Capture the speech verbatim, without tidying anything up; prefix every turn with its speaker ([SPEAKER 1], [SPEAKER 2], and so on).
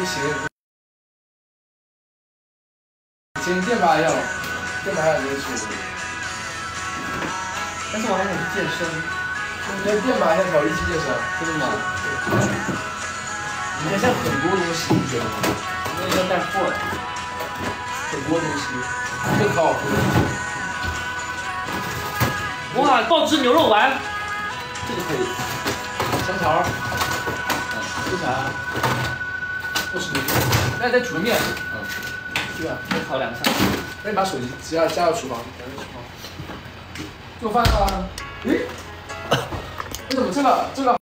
[SPEAKER 1] 行，先电拔一下吧，电拔一下这个球。
[SPEAKER 2] 但是我还想去健身，
[SPEAKER 1] 你先电拔一下调力器健身，
[SPEAKER 2] 真的吗？
[SPEAKER 1] 你看现在很多东西，你觉得吗？
[SPEAKER 2] 那要带货，
[SPEAKER 1] 很多东西，这可好喝了。
[SPEAKER 2] 哇，爆汁牛肉丸，这个可以。
[SPEAKER 1] 香肠，
[SPEAKER 2] 嗯，吃啥？
[SPEAKER 1] 不吃那个，那再煮个面。
[SPEAKER 2] 嗯，
[SPEAKER 1] 对吧？
[SPEAKER 2] 再烤两下。
[SPEAKER 1] 那你把手机加加到厨房，加到厨房。做饭啊？诶，为什么这个这个？